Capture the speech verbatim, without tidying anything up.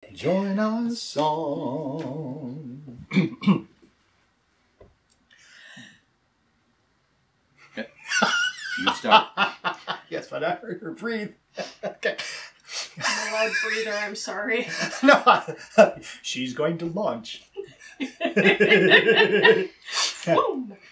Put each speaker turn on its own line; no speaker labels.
Join our song.
You start.
Yes, but I heard her breathe. Okay.
I'm a loud breather, I'm sorry.
No, she's going to launch.
Boom!